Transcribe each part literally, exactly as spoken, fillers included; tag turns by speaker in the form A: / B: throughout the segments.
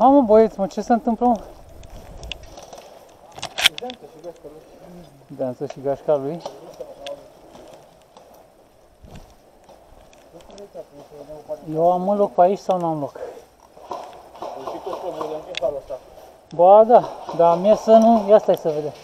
A: Ha, mă, băieți, mă, ce se întâmplă, mă? Deanță și gașca lui. Eu am un loc pe aici sau nu am loc? Ba, da, dar mie să nu... Ia stai să vedem.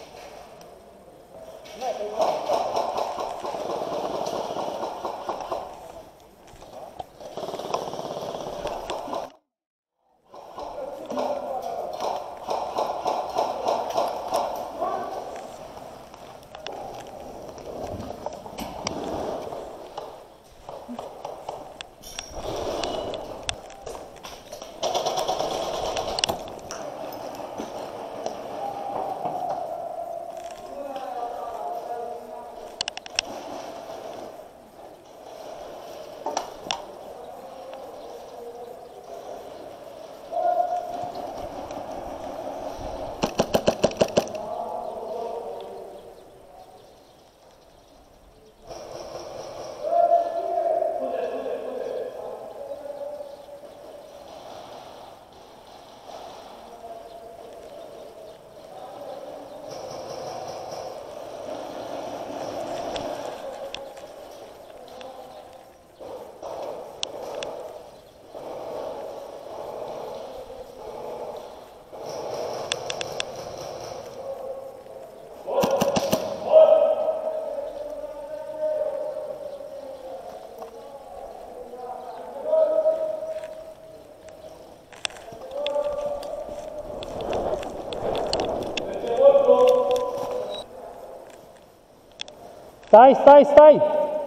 A: Stai, stai, stai!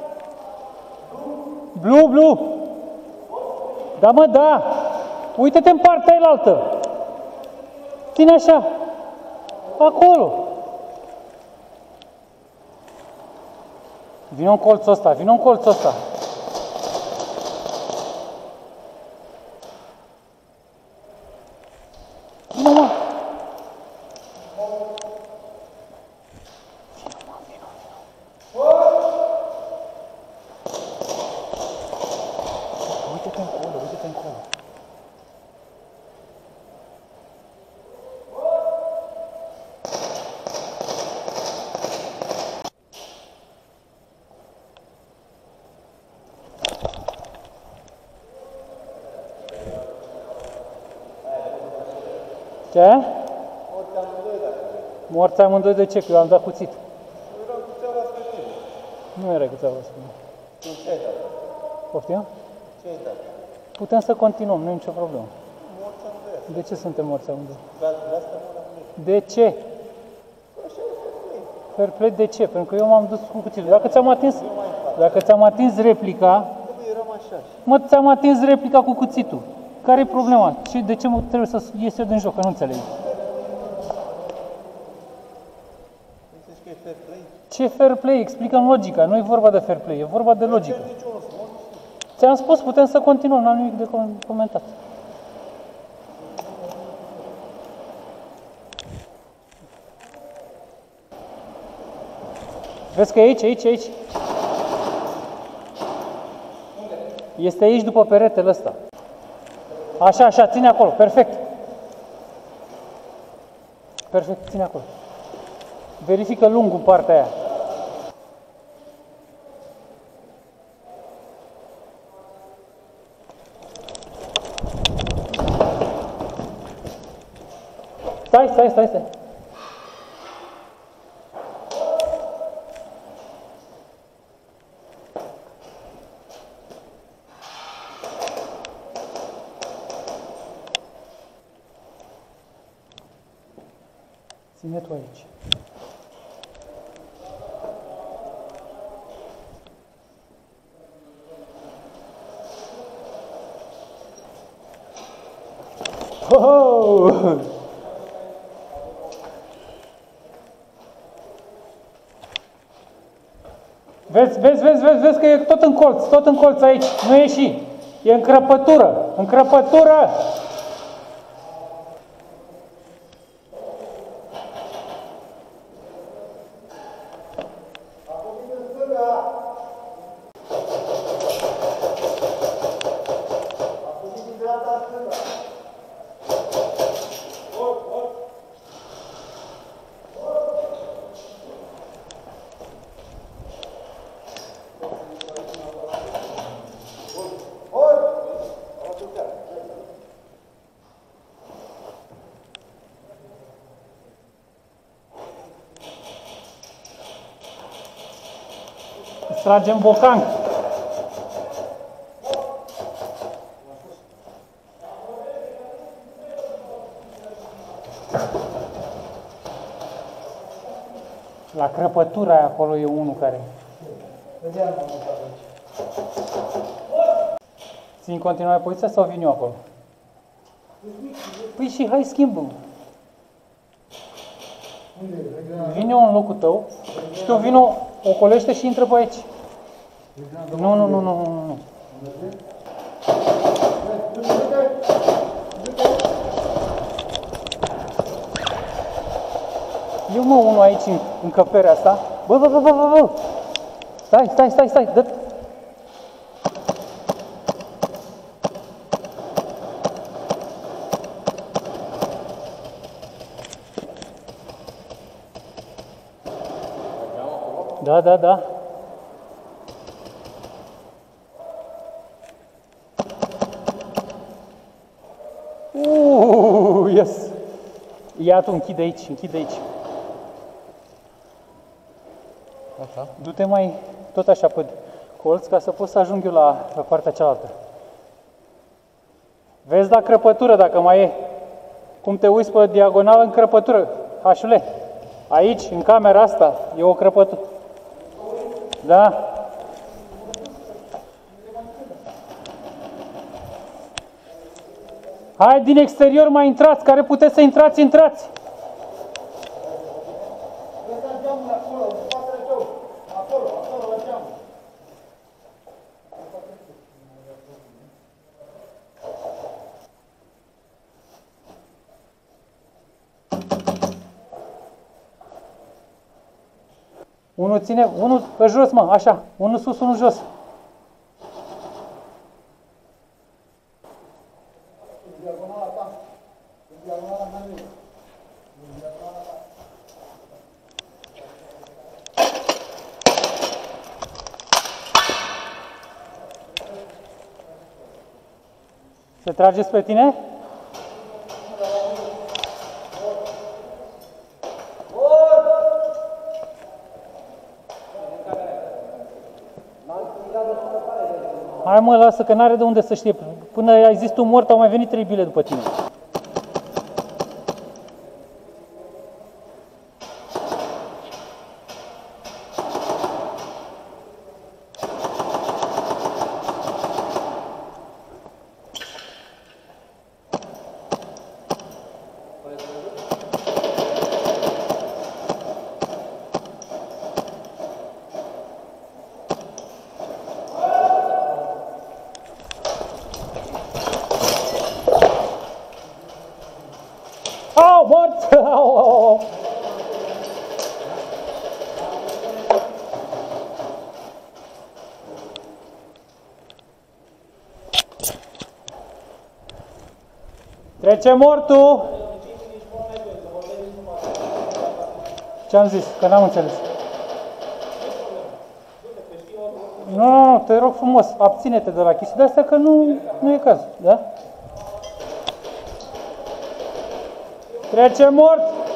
A: Blue, blue! Da, mă, da! Uită-te în partea ailaltă! Ține așa! Acolo! Vino în colțul ăsta, vino în colțul ăsta! Vino, mă! Uite-te încolo, uite-te încolo. Ce? Morți amândoi dacă vrei. Morți amândoi de ce? Că eu am dat cuțit.
B: Eu eram cu țeava spre tine.
A: Nu era cu țeava spre mine.
B: Ce ai dat?
A: Poftim?
B: Ce ai dat?
A: Putem să continuăm, nu e nicio problemă.
B: Morți amândoi.
A: De ce suntem morți amândoi?
B: De asta mor amândoi.
A: De ce?
B: Așa e fair play.
A: Fair play de ce? Pentru că eu m-am dus cu cuțitul. Dacă ți-am atins, dacă ți-am atins replica,
B: Eram așa.
A: mă, ți-am atins replica cu cuțitul. Care e problema? Ce, de ce mă trebuie să ies eu din joc? Că nu înțeleg.
B: Zici că e fair play?
A: Ce fair play? Explică-mi logica. Nu e vorba de fair play, e vorba de logică. Ți-am spus, putem să continuăm, n-am nimic de comentat. Vezi că e aici, aici, aici. Este aici după peretele ăsta. Așa, așa, ține acolo, perfect. Perfect, ține acolo. Verifică lungul partea aia. Stai, stai, stai, stai. Ține tu aici. Oh! Vezi, vezi, vezi, vezi, vezi că e tot în colț, tot în colț aici, nu ieși. E în crăpătură, în crăpătură.
B: A fost din dreapta stânga.
A: Tragem bocan. La crăpătura aia acolo e unul care... Țin în continuare poziția sau vin eu acolo? Păi și hai schimbăm. Vin eu în locul tău și tu vino, ocolește și intră pe aici. Nu, nu, nu, nu, nu, nu. Eu mă unul aici în încăperea asta. Bă, bă, bă, bă, bă, bă. Stai, stai, stai, stai, dă. Da, da, da. Uuu, yes. Ia tu, închide aici, închide aici.
B: Așa.
A: Du-te mai tot așa pe colț ca să pot să ajung eu la, la partea cealaltă. Vezi la crăpătură dacă mai e. Cum te uiți pe diagonală în crăpătură, Hașule. Aici, în camera asta, e o crăpătură. Da? Hai din exterior mai intrați, care puteți să intrați, intrați. Unul ține, unul pe jos, mă, așa, unul sus, unul jos. Se trage spre tine? Hai mă, lasă că n-are de unde să știe. Până ai zis tu mort, au mai venit trei bile după tine. Au, mort! Au, au, au. Trece mortul! Ce-am zis? Că n-am înțeles. Nu, nu, nu, te rog frumos, abține-te de la chestii de-astea că nu, nu e cazul, da? Trece mort!